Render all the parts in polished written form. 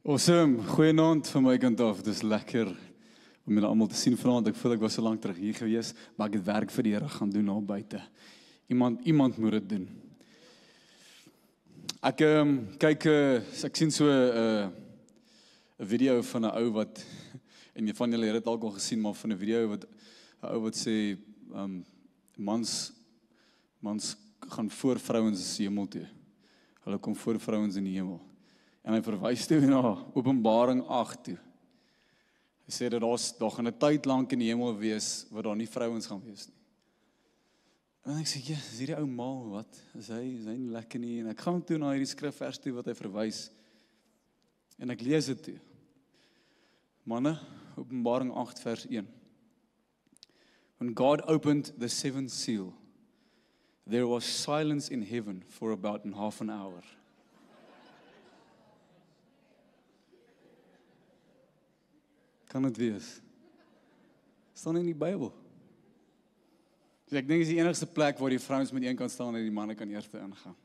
Awesome, goeienaand van my kant af. Dis lekker om julle almal te sien vanaand. Ek voel ek was so lank terug hier gewees, maar ek het werk vir die Here gaan doen daar buite. Iemand moet dit doen. Ek kyk, ek sien so 'n video van 'n ou wat en van julle het dit dalk al gesien, maar van 'n video wat 'n ou wat sê mans gaan voor vrouens hemel toe. Hulle kom voor vrouens in die hemel. En hy verwys toe na Openbaring 8 toe. Hy sê dat daar gaan 'n tyd lank in die hemel wees waar daar nie vrouens gaan wees nie. En ek sê, ja, is hierdie ou mal, wat? Is hy nie lekker nie? En ek gaan toe na hierdie skrifvers toe wat hy verwys. En ek lees dit toe. Manne, Openbaring 8 vers 1. When God opened the seventh seal, there was silence in heaven for about half an hour. Kan dit wees? Staan in die Bybel. Dus ek dink is die enigste plek waar die vrouens met een kan staan en die manne kan eerste ingaan.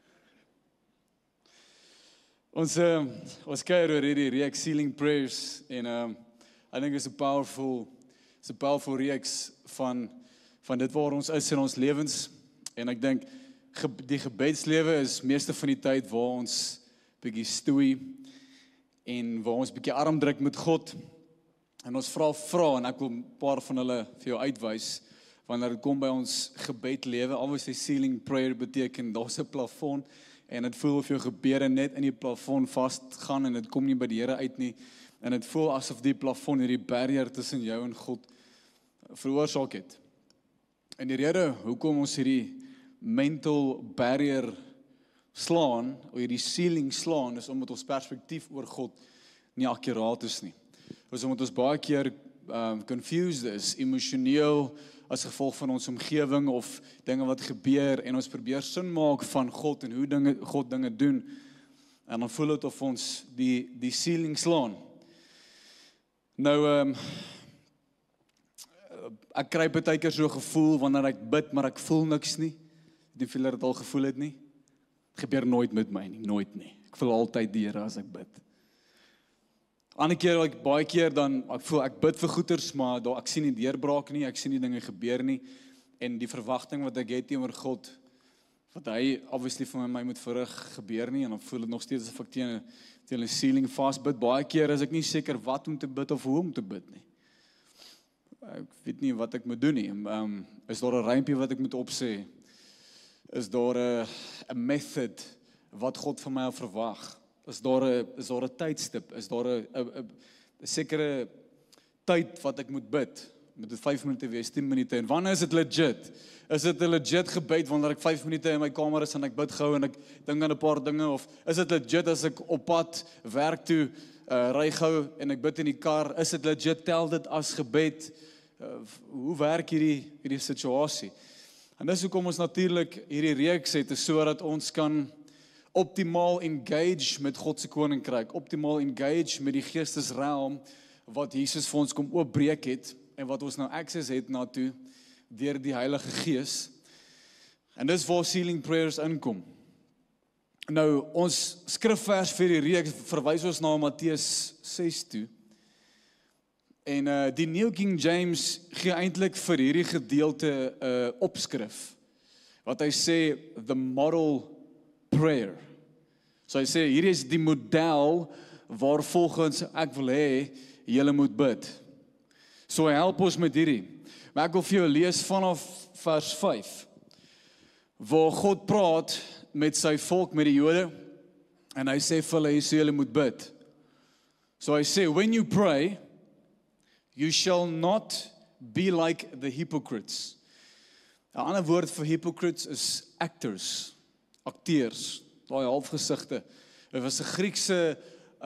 Ons kyk oor hierdie reeks Sealing Prayers en I think is 'n powerful reeks van dit waar ons is in ons lewens. En ek dink die gebedslewe is meeste van die tyd waar ons bietjie stoei en waar ons bietjie arm druk met God. En ons vra en ek wil 'n paar van hulle vir jou uitwys wanneer dit kom by ons gebedlewe. Obviously sealing prayer beteken daar's 'n plafon en dit voel of jou gebede net in die plafon vasgaan en dit kom nie by die Here uit nie. En dit voel asof die plafon hierdie barrier tussen jou en God veroorsaak het. En die rede hoekom ons hierdie mental barrier slaan, of hierdie ceiling slaan, is omdat ons perspektief oor God nie akkuraat is nie. Dus omdat ons baie keer confused is, emosioneel, as gevolg van ons omgewing of dinge wat gebeur, en ons probeer sin maak van God en hoe God dinge doen, en dan voel dit of ons die ceiling slaan. Nou, ek kry baie keer so gevoel wanneer ek bid, maar ek voel niks nie. Die veel het al gevoel het nie. Het gebeur nooit met my nie, nooit nie. Ek voel altyd die Here as ek bid. Ander keer, baie keer dan, ek voel ek bid vir goeders, maar ek sien nie deurbraak nie, ek sien nie dinge gebeur nie, en die verwagting wat ek het teenoor God, wat hy obviously van my moet verrig, gebeur nie, en dan voel dit nog steeds as ek teen 'n ceiling vasbid. Baie keer is ek nie seker wat om te bid of hoe om te bid nie. Ek weet nie wat ek moet doen nie. Is daar 'n rympie wat ek moet opsê? Is daar 'n method wat God van my verwag? Is daar 'n tydstip? Is daar 'n sekere tyd wat ek moet bid? Moet dit 5 minute wees, 10 minute? En wanneer is dit legit? Is dit 'n legit gebed wanneer ek 5 minute in my kamer is en ek bid gou en ek dink aan 'n paar dinge? Of is dit legit as ek op pad werk toe, ry gou en ek bid in die kar? Is dit legit? Tel dit as gebed? Hoe werk hierdie situasie? En dis hoekom ons natuurlik hierdie reeks het, sodat ons kan optimaal engage met God se koninkryk, optimaal engage met die geestesrealm wat Jesus vir ons kom oopbreek het en wat ons nou access het na toe deur die Heilige Gees. En dis waar Sealing Prayers inkom. Nou, ons skrifvers vir die reeks verwys ons na Matteus 6 toe. En die New King James gee eintlik vir hierdie gedeelte 'n opskrif wat hy sê the model prayer. So hy sê, hier is die model waar volgens ek wil hê, julle moet bid. So hy help ons met hierdie. Maar ek wil vir jou lees vanaf vers 5, waar God praat met sy volk, met die Jode, en hy sê vir hulle, hy sê julle moet bid. So hy sê, when you pray, you shall not be like the hypocrites. 'n ander woord vir hypocrites is actors, akteurs, daai halfgesigte. Dit was 'n Griekse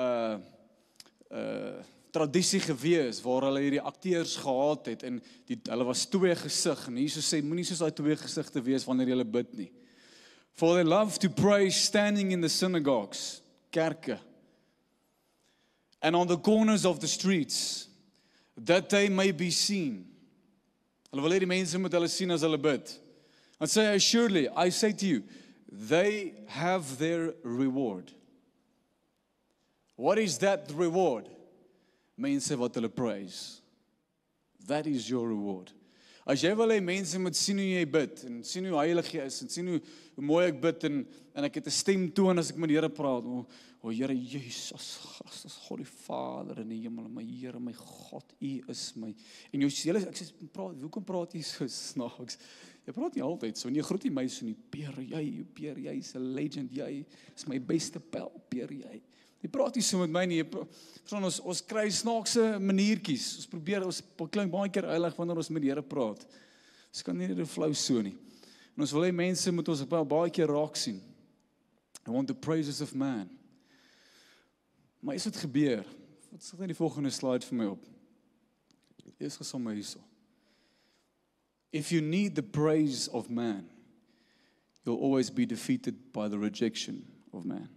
tradisie gewees waar hulle hierdie akteurs gehad het en hulle was twee gesig en Jesus sê moenie soos daai twee gesigte wees wanneer jy bid nie. For they love to pray standing in the synagogues, kerke, and on the corners of the streets, that they may be seen. Hulle wil hê die mense moet hulle sien as hulle bid. And say, surely, I say to you, they have their reward. What is that reward? Mense wat hulle praise. That is your reward. As jy wil hê mense moet sien hoe jy bid, en sien hoe heilig jy is, en sien hoe mooi ek bid, en ek het 'n stemtoon as ek met die Here praat, o Here Jesus Christus, God die Vader in die hemel, my Here, my God, U is my, en jou hele, ek sê, hoekom praat jy so snaaks? Jy praat nie altyd so, en jy groet nie my so nie, Peer, jy is 'n legend, jy is my beste pel, Peer, jy. Jy praat nie so met my nie, ons kry snaakse maniertjies, ons klink baie keer heilig wanneer ons met die Here praat. Ons kan nie net flou so nie. En ons wil hê mense moet ons baie keer raak sien. I want the praises of man. Maar is dit gebeur? Wat sit in die volgende slide vir my op? Eers gesom my hierso. If you need the praise of man, you'll always be defeated by the rejection of man.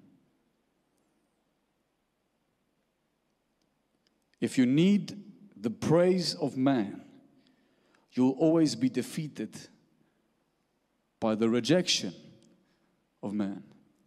If you need the praise of man, you'll always be defeated by the rejection of man.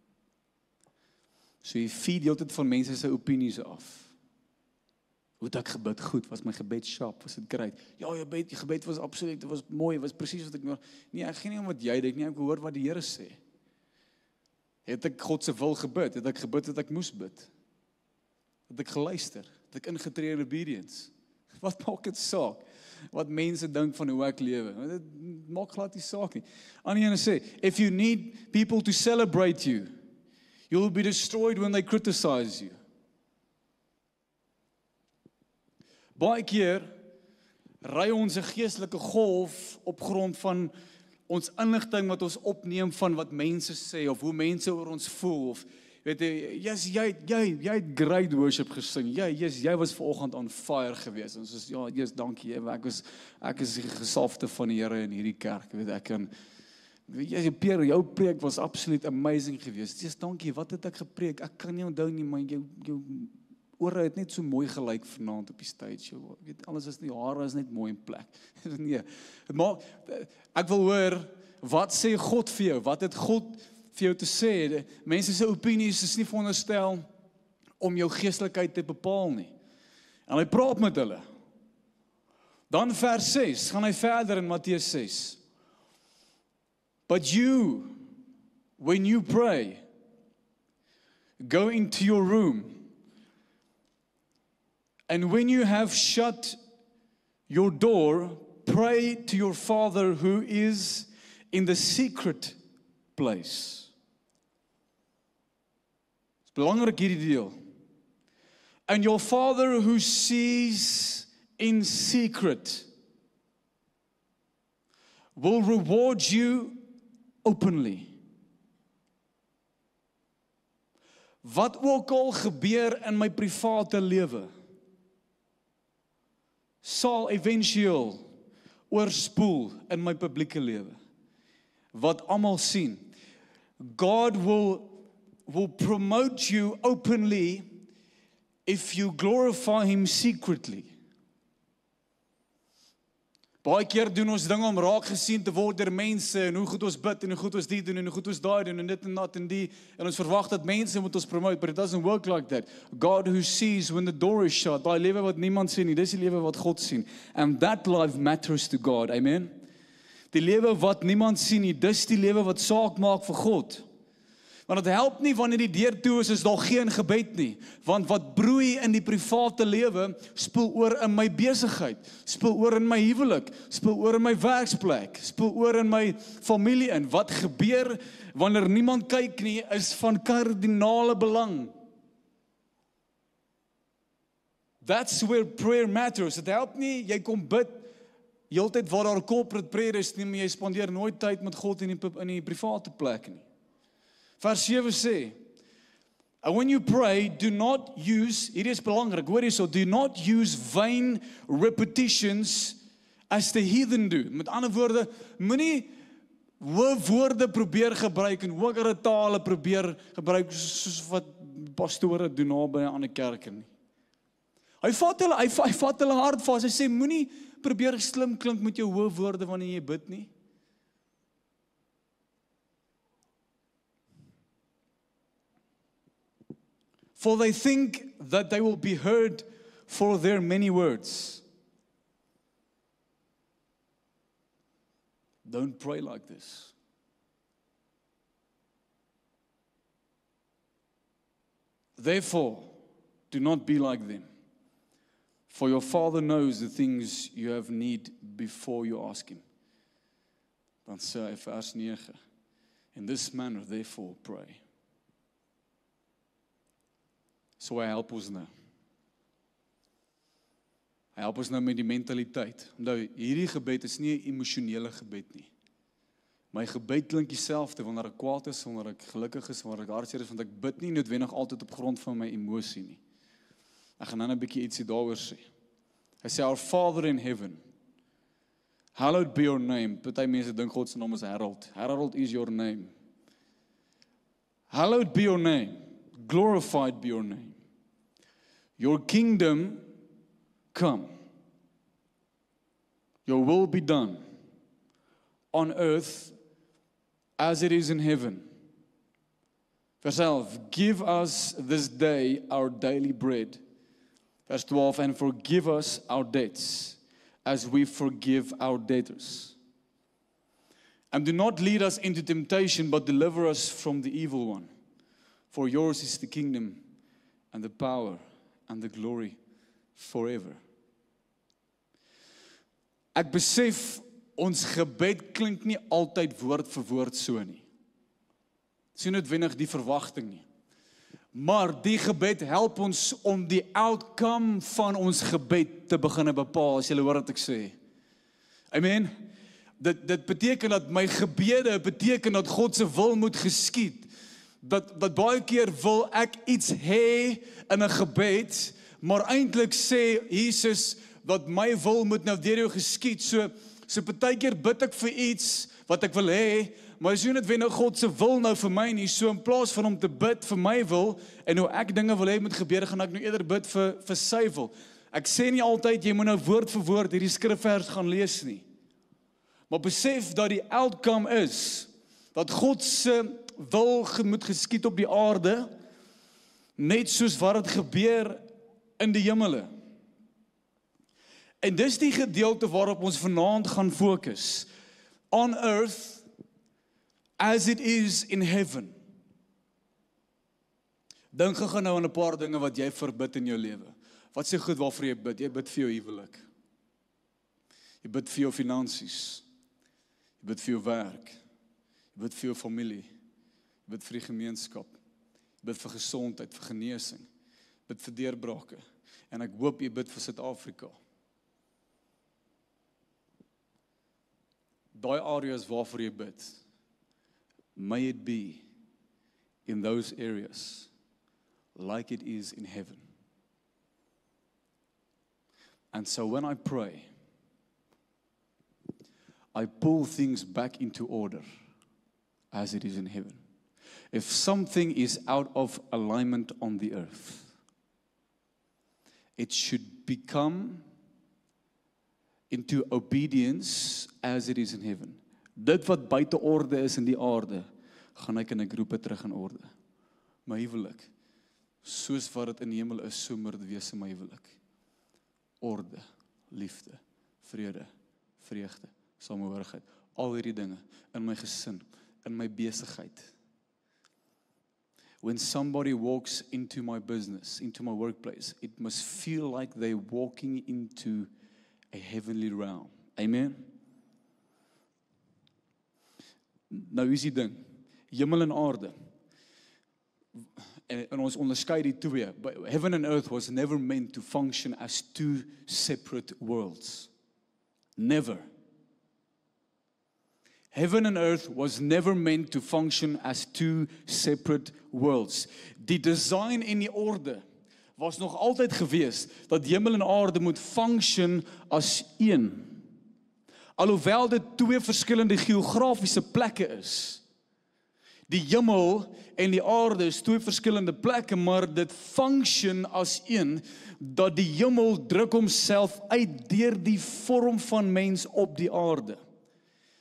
So jy feed die hele tyd van mense se opinies af. Hoe het ek gebid? Goed, was my gebed sharp? Was dit great? Ja, jou gebed was absoluut, dit was mooi, was presies wat ek nou. Nee, ek gee nie om wat jy dink nie, ek hoor wat die Here sê. Het ek God se wil gebid? Het ek gebid wat ek moes bid? Het ek geluister? Het ek ingetree in obedience? Wat maak dit saak? Wat mense dink van hoe ek lewe? Dit maak glad nie saak nie. Ander ene sê, if you need people to celebrate you, you will be destroyed when they criticize you. Baie keer ry ons 'n geestelike golf op grond van ons inligting wat ons opneem van wat mense sê of hoe mense oor ons voel of weet jy, yes, jy het great worship gesing. Jy was vanoggend on fire geweest. Ons is ja, yes, dankie. Ek is die gesalfde van die Here in hierdie kerk. Weet ek kan Peer, jou preek was absoluut amazing geweest. Dis dankie. Wat het ek gepreek? Ek kan nie onthou nie, maar jou ore het net so mooi gelyk vanaand op die stage. Jou weet alles is nie hare is net mooi in plek. Nee. Maar ek wil hoor wat sê God vir jou? Wat het God vir jou te sê? Mense se opinies is nie veronderstel om jou geestelikheid te bepaal nie. En hy praat met hulle. Dan vers 6, gaan hy verder in Matteus 6. But you, when you pray, go into your room, and when you have shut your door, pray to your Father who is in the secret place. Belangrik hierdie deel. And your Father who sees in secret will reward you openly. Wat ook al gebeur in my private lewe, sal eventueel oorspoel in my publieke lewe. Wat almal sien. God will promote you openly if you glorify Him secretly. Baie keer doen ons dinge om raak gesien te word deur mense en hoe goed ons bid en hoe goed ons dit doen en hoe goed ons daai doen en dit en dat en die en ons verwag dat mense moet ons promote, but it doesn't work like that. God who sees when the door is shut, daai lewe wat niemand sien nie, dis die lewe wat God sien. And that life matters to God. Amen. Die lewe wat niemand sien nie, dis die lewe wat saak maak vir God. Want het help nie wanneer die deur toe is daar geen gebed nie. Want wat broei in die private lewe, spoel oor in my besigheid, spoel oor in my huwelik, spoel oor in my werksplek, spoel oor in my familie in. Wat gebeur wanneer niemand kyk nie, is van kardinale belang. That's where prayer matters. Het help nie, jy kom bid, heeltyd waar daar corporate prayer is nie, maar jy spandeer nooit tyd met God in die private plek nie. Vers 7 sê, and when you pray, do not use, hier is belangrik, hoor hierso, do not use vain repetitions as the heathen do. Met ander woorde, moenie hoë woorde probeer gebruik en hogere tale probeer gebruik soos wat pastore doen na by 'n ander kerk nie. Hy vat hulle hart vas. Hy sê moenie probeer slim klink met jou hoë woorde wanneer jy bid nie. For they think that they will be heard for their many words. Don't pray like this. Therefore, do not be like them. For your Father knows the things you have need before you ask Him. Dan sê hy vers 9. In this manner, therefore, pray. So hy help ons nou. Hy help ons nou met die mentaliteit. Onthou, hierdie gebed is nie 'n emosionele gebed nie. My gebed klink dieselfde wanneer ek kwaad is, wanneer ek gelukkig is, wanneer ek hartseer is, want ek bid nie noodwendig altyd op grond van my emosie nie. Ek gaan nou 'n bietjie ietsie daaroor sê. Hy sê, Our Father in heaven, hallowed be your name. Party mense dink God se naam is Harold. Harold is your name. Hallowed be your name. Glorified be your name. Your kingdom come. Your will be done on earth as it is in heaven. Vers 11, give us this day our daily bread. Vers 12, and forgive us our debts as we forgive our debtors. And do not lead us into temptation, but deliver us from the evil one. For yours is the kingdom and the power and the glory forever. Ek besef, ons gebed klink nie altyd woord vir woord so nie. Dis nie noodwendig die verwagting nie. Maar die gebed help ons om die outcome van ons gebed te begin bepaal, as julle hoor wat ek sê. Amen. Dit beteken dat my gebede beteken dat God se wil moet geskied. Dat baie keer wil ek iets hê in 'n gebed, maar eintlik sê Jesus dat my wil moet nou deur jou geskied. So partykeer bid ek vir iets wat ek wil hê, maar is nie noodwendig God se wil nou vir my nie. So in plaas van om te bid vir my wil en hoe ek dinge wil hê moet gebeur, gaan ek nou eerder bid vir sy wil. Ek sê nie altyd jy moet nou woord vir woord hierdie skrifvers gaan lees nie. Maar besef dat die outcome is dat God se wil moet geskied op die aarde, net soos wat dit gebeur in die hemele. En dis die gedeelte waarop ons vanaand gaan fokus. On earth as it is in heaven. Dink gou nou aan 'n paar dinge wat jy verbid in jou lewe. Wat sê goed waarvoor jy bid? Jy bid vir jou huwelik. Jy bid vir jou finansies. Jy bid vir jou werk. Jy bid vir jou familie. Jy bid vir die gemeenskap. Jy bid vir gesondheid, vir genesing. Jy bid vir deurbrake. En ek hoop jy bid vir Suid-Afrika. Daai areas waarvoor jy bid, may it be in those areas like it is in heaven. And so when I pray, I pull things back into order as it is in heaven. If something is out of alignment on the earth, it should become into obedience as it is in heaven. Dit wat buite orde is in die aarde, gaan ek in 'n groepe terug in orde. My huwelik, soos wat dit in die hemel is, so moet dit wees in my huwelik. Orde, liefde, vrede, vreugde, samehorigheid, al hierdie dinge in my gesin, in my besigheid. When somebody walks into my business, into my workplace, it must feel like they're walking into a heavenly realm. Amen? Nou is die ding, hemel en aarde, en ons onderskei die twee. Heaven and earth was never meant to function as two separate worlds. Never. Heaven and earth was never meant to function as two separate worlds. Die design en die orde was nog altyd gewees dat hemel en aarde moet function as een. Alhoewel dit twee verskillende geografiese plekke is. Die hemel en die aarde is twee verskillende plekke, maar dit function as een, dat die hemel druk homself uit deur die vorm van mens op die aarde.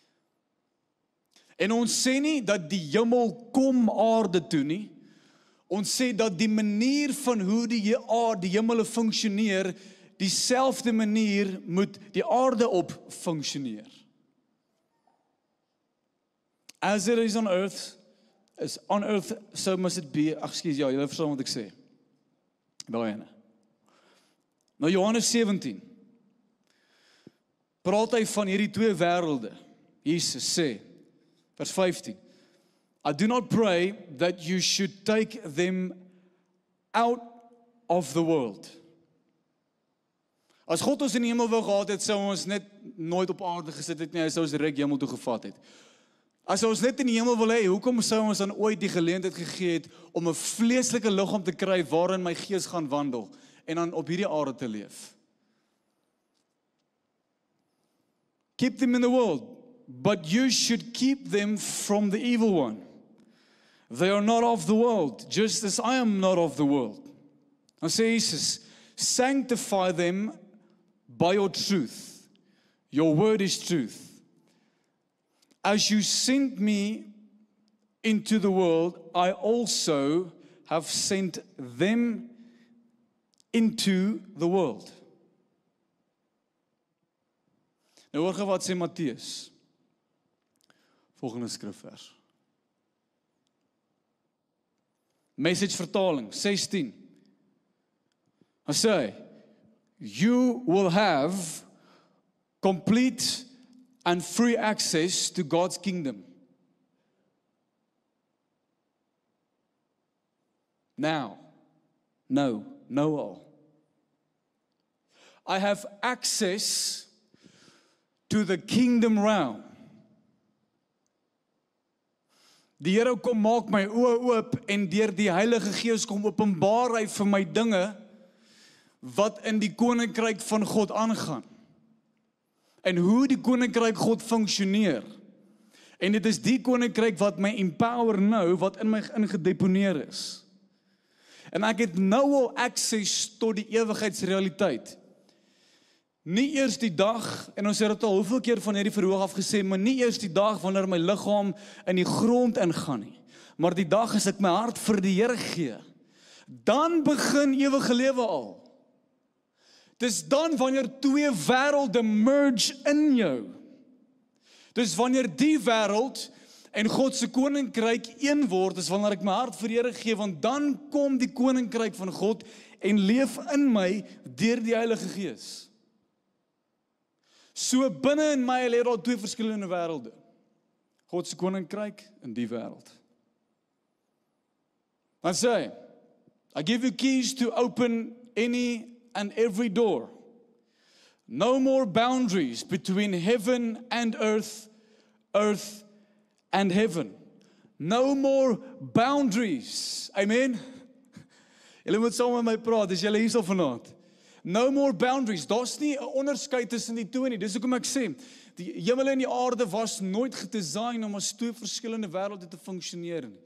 En ons sê nie dat die hemel kom aarde toe nie. Ons sê dat die manier van hoe die hemele funksioneer, dieselfde manier moet die aarde op funksioneer. As it is on earth, so must it be. Excuse, ja, julle verstaan wat ek sê. Daai ene. Nou Johannes 17. Praat hy van hierdie twee wêrelde. Jesus sê, vers 15. I do not pray that you should take them out of the world. As God ons in die hemel wou gehad het, sou ons net nooit op aarde gesit het nie, hy sou ons direk hemel toe gevat het. As ons net in die hemel wil hê, hoekom sou ons dan ooit die geleentheid gegee het om 'n vleeslike liggaam te kry waarin my gees gaan wandel en dan op hierdie aarde te leef? Keep them in the world, but you should keep them from the evil one. They are not of the world, just as I am not of the world. Dan sê Jesus, sanctify them by your truth. Your word is truth. As you sent me into the world, I also have sent them into the world. Nou hoor gou wat sê Matteus. Volgende skrifvers. Message vertaling 16. Hy sê, you will have complete and free access to God's kingdom. Now, all. I have access to the kingdom realm. Die Here kom maak my oë oop en deur die Heilige Gees kom openbaar hy vir my dinge wat in die koninkryk van God aangaan. En hoe die koninkryk God funksioneer. En dit is die koninkryk wat my empower nou, wat in my ingedeponeer is. En ek het nou al access tot die ewigheidsrealiteit. Nie eers die dag, en ons het dit al hoeveel keer van hierdie verhoog af gesê, maar nie eers die dag wanneer my liggaam in die grond ingaan nie. Maar die dag as ek my hart vir die Here gee, dan begin ewige lewe al. Dis dan wanneer twee wêrelde merge in jou. Dis wanneer die wêreld en God se koninkryk een word, is wanneer ek my hart vir die Here gee, want dan kom die koninkryk van God en leef in my deur die Heilige Gees. So binne in my lê daar twee verskillende wêrelde. God se koninkryk en die wêreld. Dan sê hy, I give you keys to open any and every door. No more boundaries between heaven and earth, earth and heaven. No more boundaries. Amen. Julle moet saam met my praat as julle hierso vanaand. No more boundaries. Daar's nie 'n onderskeid tussen die twee nie. Dis hoekom ek sê, die hemel en die aarde was nooit gedesign om as twee verskillende wêrelde te funksioneer nie.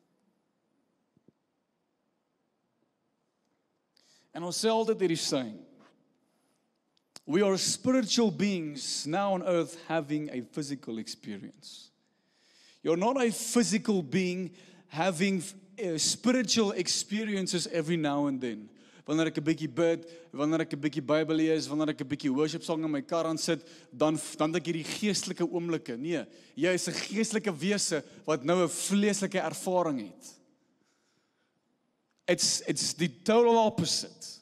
En ons sê altyd hierdie saying, we are spiritual beings now on earth having a physical experience. You're not a physical being having spiritual experiences every now and then. Wanneer ek 'n bietjie bid, wanneer ek 'n bietjie Bybel lees, wanneer ek 'n bietjie worship song in my kar aan sit, dan het ek hierdie geestelike oomblikke. Nee, jy is 'n geestelike wese wat nou 'n vleeslike ervaring het. It's the total opposite.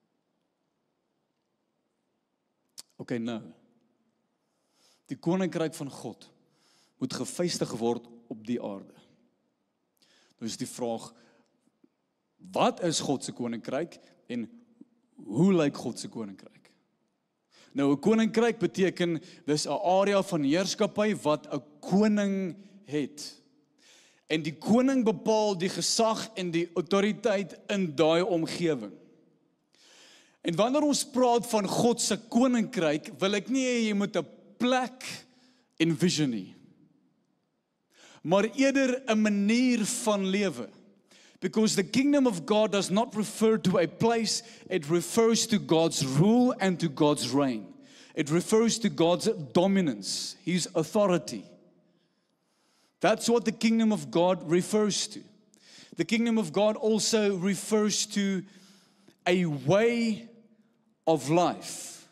Okay, nou. Die koninkryk van God moet gevestig word op die aarde. Nou is die vraag, wat is God se koninkryk en hoe lyk God se koninkryk? Nou 'n koninkryk beteken dis 'n area van heerskappy wat 'n koning het. En die koning bepaal die gesag en die autoriteit in daai omgewing. En wanneer ons praat van God se koninkryk, wil ek nie hê jy moet 'n plek envision nie, maar eerder 'n manier van lewe. Because the kingdom of God does not refer to a place, it refers to God's rule and to God's reign. It refers to God's dominance, His authority. That's what the kingdom of God refers to. The kingdom of God also refers to a way of life.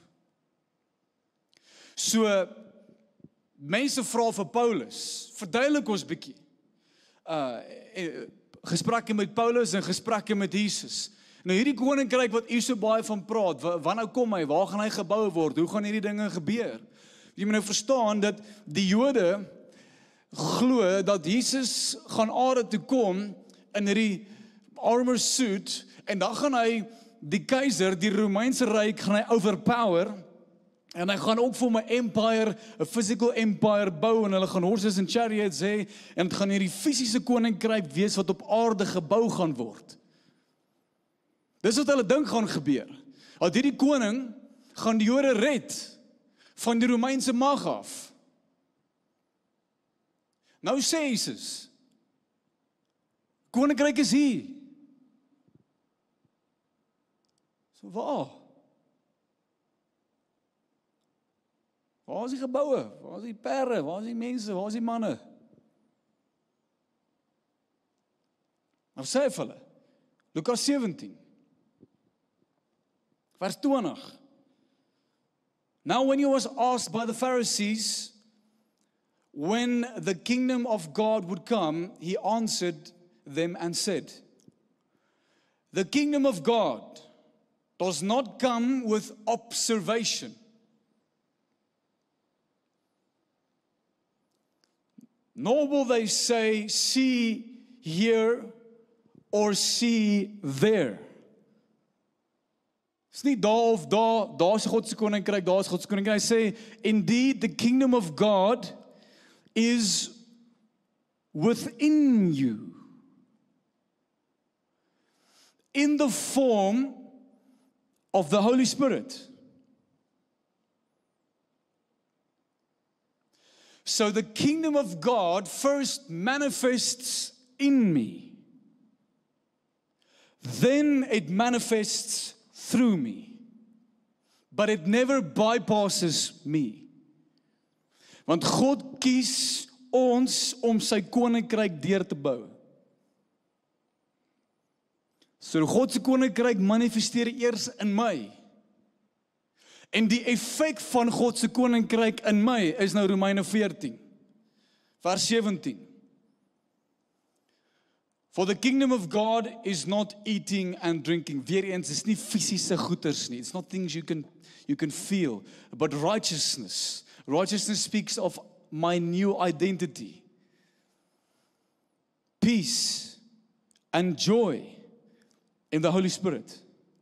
So, mense vra vir Paulus, verduidelik ons bietjie. Gesprekke met Paulus en gesprekke met Jesus. Nou hierdie koninkryk wat u so baie van praat, wanneer kom hy? Waar gaan hy gebou word? Hoe gaan hierdie dinge gebeur? Jy moet nou verstaan dat die Jode glo dat Jesus gaan aarde toe kom in hierdie armor suit en dan gaan hy die keiser, die Romeinse ryk gaan hy overpower en hy gaan ook vir 'n empire, 'n physical empire bou en hulle gaan horses en chariots hê en dit gaan hierdie fisiese koninkryk wees wat op aarde gebou gaan word. Dis wat hulle dink gaan gebeur. Dat hierdie koning gaan die Jode red van die Romeinse mag af. Nou sê Jesus, koninkryk is hier. So waar? Waar is die geboue? Waar is die perde? Waar is die mense? Waar is die manne? Nou sê hy vir hulle, Lukas 17, vers 20. Now when he was asked by the Pharisees when the kingdom of God would come, he answered them and said, the kingdom of God does not come with observation. Nor will they say, see here or see there. Dis nie daar of daar is God se koninkryk, daar is God se koninkryk. Hy sê, indeed the kingdom of God is within you. In the form of the Holy Spirit. So the kingdom of God first manifests in me. Then it manifests through me. But it never bypasses me. Want God kies ons om sy koninkryk deur te bou. So God se koninkryk manifesteer eers in my. En die effek van God se koninkryk in my is nou Romeine 14, vers 17. For the kingdom of God is not eating and drinking. Weer eens, is nie fisiese goeders nie. It's not things you can feel, but righteousness. Righteousness speaks of my new identity. Peace and joy in the Holy Spirit.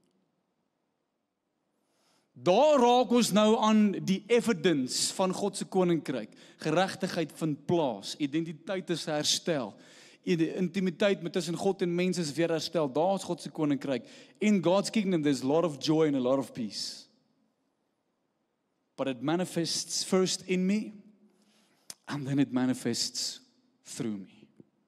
Daar raak ons nou aan die evidence van God se koninkryk. Geregtigheid vind plaas, identiteit is herstel. Die intimiteit met tussen God en mense is weer herstel. Daar is God se koninkryk. In God's kingdom there's a lot of joy and a lot of peace. But it manifests first in me and then it manifests through me.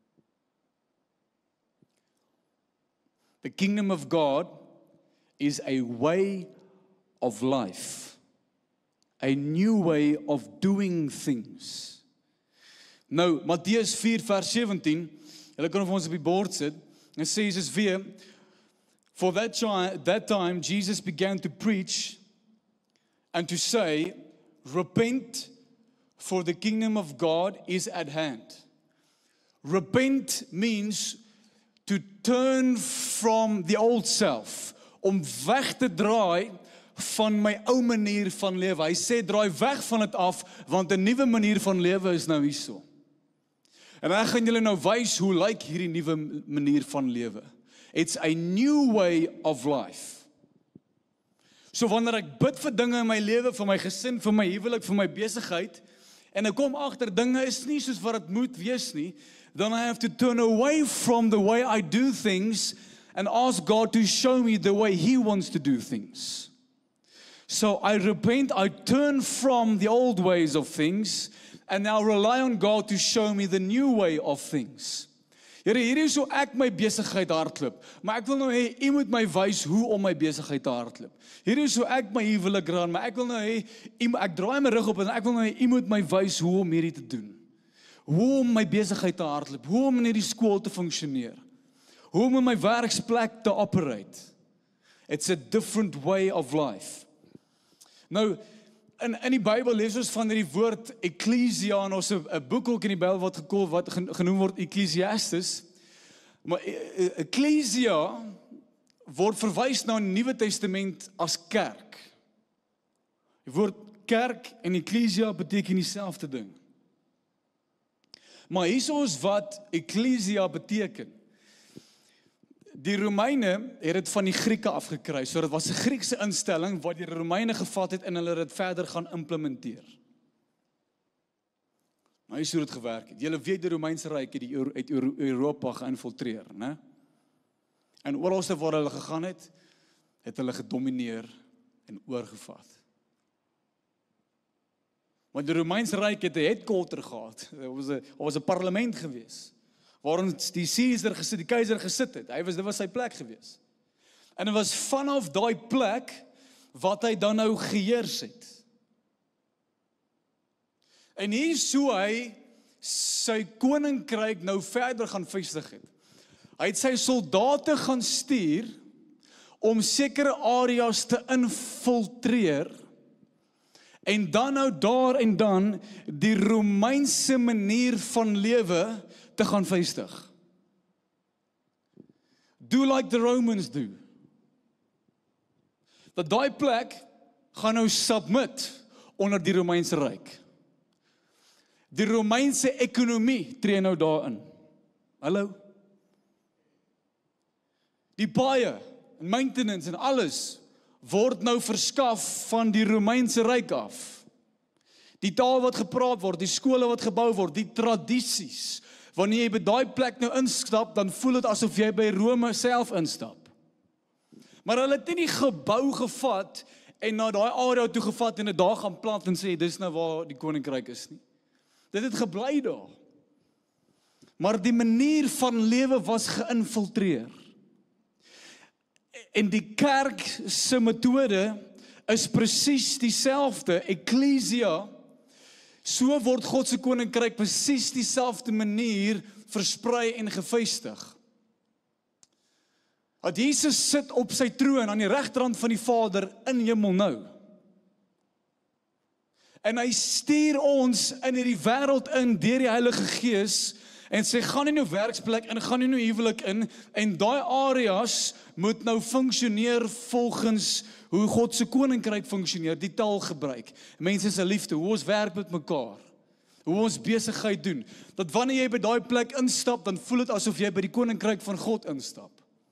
The kingdom of God is a way of life, a new way of doing things. Nou, Matteus 4 vers 17, julle kan vir ons op die bord sit, en sê Jesus weer, for that time Jesus began to preach and to say, repent, for the kingdom of God is at hand. Repent means to turn from the old self, om weg te draai van my ou manier van lewe. Hy sê, draai weg van dit af, want 'n nuwe manier van lewe is nou hierso. En ek gaan julle nou wys hoe lyk hierdie nuwe manier van lewe. It's a new way of life. So wanneer ek bid vir dinge in my lewe, vir my gesin, vir my huwelik, vir my besigheid, en ek kom agter dinge is nie soos wat dit moet wees nie, then I have to turn away from the way I do things and ask God to show me the way He wants to do things. So I repent, I turn from the old ways of things and now rely on God to show me the new way of things. Here, hier is hoe ek my besigheid hardloop, maar ek wil nou hê, u moet my wys hoe om my besigheid te hardloop. Hier is hoe ek my huwelik ran, maar ek wil nou hê, ek draai my rug op en ek wil nou hê, u moet my wys hoe om hierdie te doen. Hoe om my besigheid te hardloop, hoe om in hierdie skool te funksioneer. hoe om in my werksplek te operate. It's a different way of life. Nou, in die Bybel lees ons van hierdie woord Ecclesia, en ons 'n boek ook in die Bybel wat genoem word Ecclesiastes. Maar Ecclesia word verwys na die Nuwe Testament as kerk. Die woord kerk en Ecclesia beteken dieselfde ding. Maar hier is ons wat Ecclesia beteken. Die Romeine het dit van die Grieke afgekry, so dit was 'n Griekse instelling wat die Romeine gevat het en hulle dit verder gaan implementeer. Nou is hoe dit gewerk het. Julle weet die Romeinse Ryk het uit Europa geïnfiltreer, né? En oralste waar hulle gegaan het hulle gedomeineer en oorgevat. Want die Romeinse Ryk het 'n headquarter gehad. Daar was 'n parlement gewees, waarin die Caesar gesit, die keiser gesit het. Dit was sy plek gewees. En dit was vanaf daai plek wat hy dan nou geheers het. En hier so hy sy koninkryk nou verder gaan vestig het. Hy het sy soldate gaan stuur om sekere areas te infiltreer en dan nou daar en dan die Romeinse manier van lewe te gaan vestig. Do like the Romans do. Dat daai plek gaan nou submit onder die Romeinse Ryk. Die Romeinse ekonomie tree nou daarin. Hallo? Die paaie, en maintenance en alles word nou verskaf van die Romeinse Ryk af. Die taal wat gepraat word, die skole wat gebou word, die tradisies. Wanneer jy by daai plek nou instap, dan voel dit asof jy by Rome self instap. Maar hulle het nie die gebou gevat en na daai area toe gevat en dit daar gaan plant en sê, dis nou waar die koninkryk is nie. Dit het gebly daar. Maar die manier van lewe was geïnfiltreer. En die kerk se metode is presies dieselfde. Ecclesia, so word God se koninkryk presies dieselfde manier versprei en gevestig. Dat Jesus sit op sy troon aan die regterhand van die Vader in hemel nou. En hy stuur ons in hierdie wêreld in deur die Heilige Gees en sê gaan in jou werksplek in, gaan in jou huwelik in en daai areas moet nou funksioneer volgens hoe God se koninkryk funksioneer, die taal gebruik. Mense se liefde, hoe ons werk met mekaar, hoe ons besigheid doen. Dat wanneer jy by daai plek instap, dan voel dit asof jy by die koninkryk van God instap.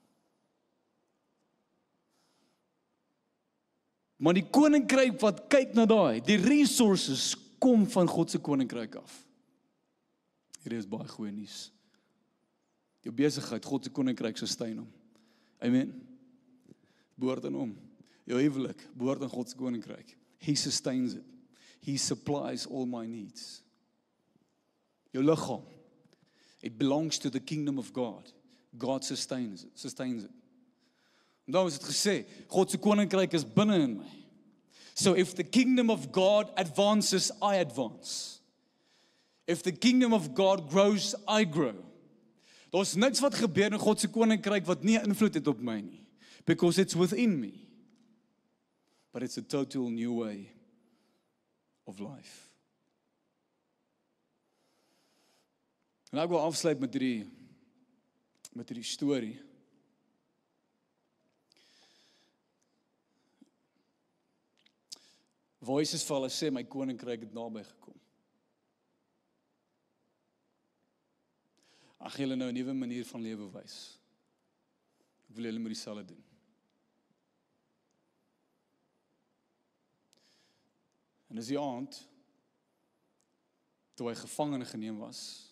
Maar die koninkryk wat kyk na daai, die resources kom van God se koninkryk af. Hier is baie goeie nuus. Jou besigheid, God se koninkryk sustain hom. Amen. Behoort aan hom. Jou huwelik behoort aan God se koninkryk. He sustains it. He supplies all my needs. Jou liggaam, it belongs to the kingdom of God. God sustains it. En dan is dit gesê, God se koninkryk is binne in my. So if the kingdom of God advances, I advance. If the kingdom of God grows, I grow. Daar's niks wat gebeur in God se koninkryk wat nie invloed het op my nie. Because it's within me. But it's a total new way of life. En ek wil afsluit met hierdie storie. Voices vir hulle sê, my koninkryk het naby gekom. Ag julle nou 'n nuwe manier van lewe wys. Ek wil julle moet dieselfde doen. En dis die aand, toe hy gevangene geneem was,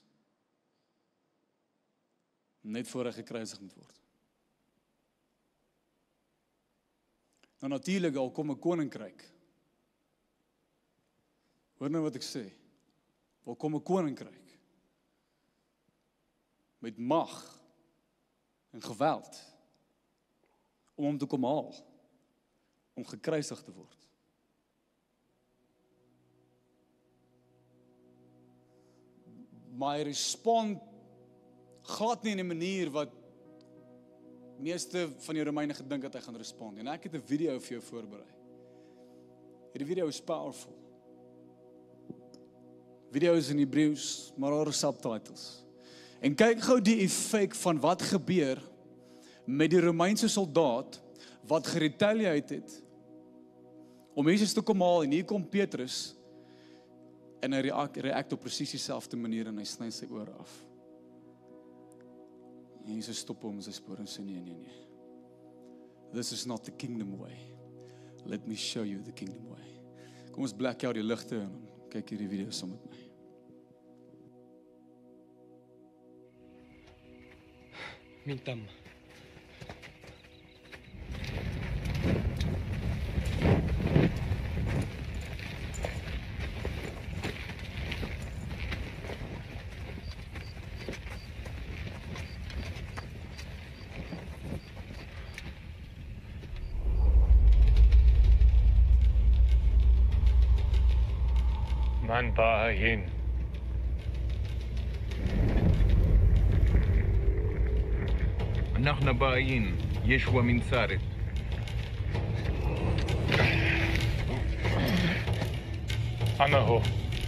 net voor hy gekruisig moet word. Nou natuurlik, al kom 'n koninkryk. Hoor nou wat ek sê. Al kom 'n koninkryk met mag en geweld om hom te kom haal, om gekruisig te word. Maar hy respond glad nie in 'n manier wat meeste van die Romeine gedink dat hy gaan respond. En ek het 'n video vir jou voorberei. Hierdie video is powerful. Video is in Hebreëus, maar daar is subtitles. En kyk gou die effek van wat gebeur met die Romeinse soldaat wat geretaliate het om Jesus te kom haal, en hier kom Petrus en hy react op presies dieselfde manier en hy sny sy oor af. En Jesus stop hom in sy spoor en sê nee. This is not the kingdom way. Let me show you the kingdom way. Kom ons black out die ligte en kyk hierdie video saam met my. Mintam. من باهين نحن باقيين يشوى من سارت أنا هو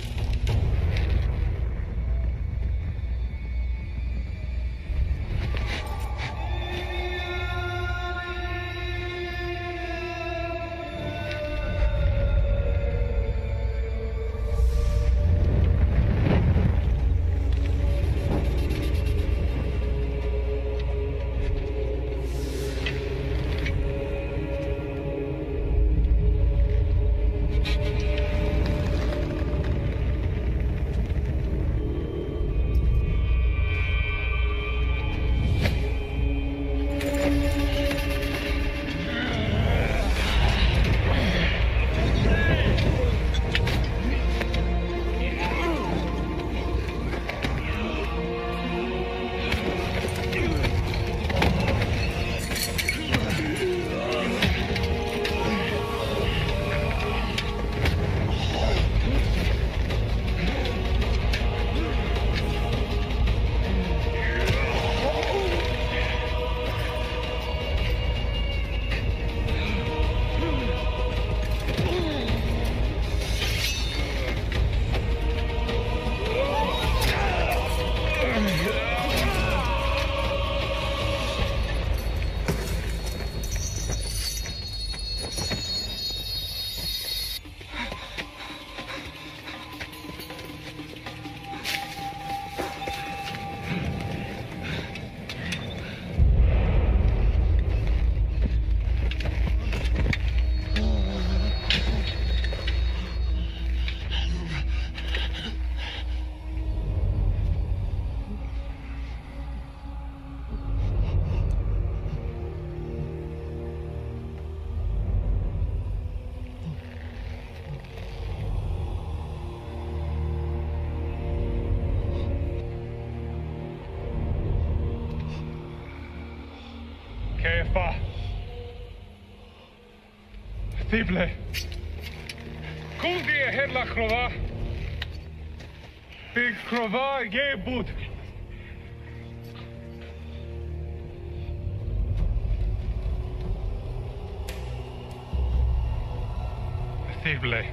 كيف ثيبلي كل دي هيرلا كروفا بيج كروفا يبود ثيبلي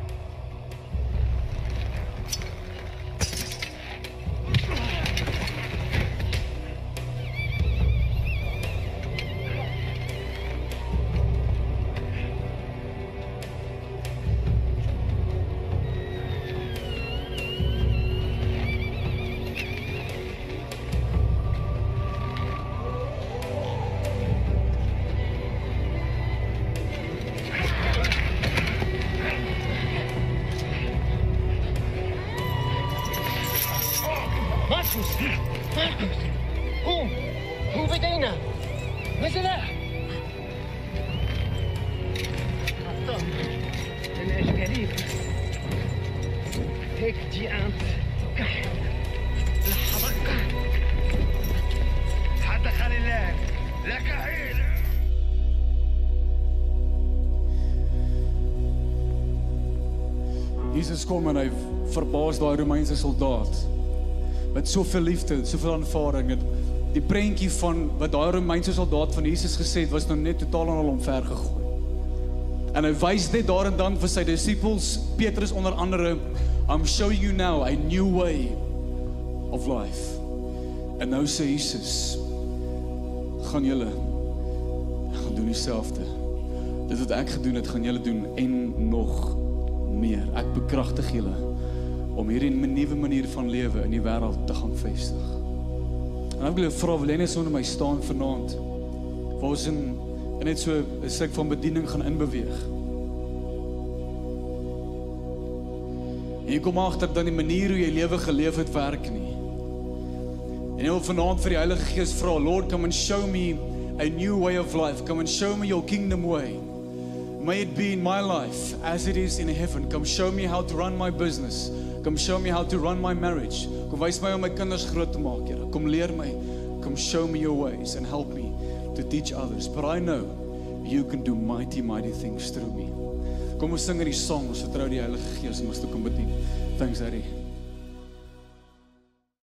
ماركوس قوم هو بدينا نزل الاشكاليب هيك دي انت كحل لحظك حتى خلي الله لك عين Jesus kom en hy verbaas daai Romeinse soldaat met soveel liefde, soveel aanvaarding. Die prentjie van wat daai Romeinse soldaat van Jesus gesê het, was nou net totaal en al omver gegooi. En hy wys net daar en dan vir sy disippels, Petrus onder andere, I'm showing you now a new way of life. En nou sê Jesus, gaan doen dieselfde. Dit wat ek gedoen het, gaan julle doen en nog meer. Ek bekragtig julle om hierdie nuwe manier van lewe in die wêreld te gaan vestig. En ek wil jou vra, wil jy net so onder my staan vanaand, waar ons in net so 'n stuk van bediening gaan inbeweeg. En jy kom agter dat die manier hoe jy lewe geleef het werk nie. En jy wil vanaand vir die Heilige Gees vra, Lord, come and show me a new way of life. Come and show me your kingdom way. May it be in my life as it is in heaven. Come show me how to run my business. Come show me how to run my marriage. Kom wys my hoe my kinders groot te maak, Here. Kom leer my. Come show me your ways and help me to teach others. But I know you can do mighty, mighty things through me. Kom ons sing hierdie song, ons vertrou die Heilige Gees om ons te kom bedien. Thanks, Harry.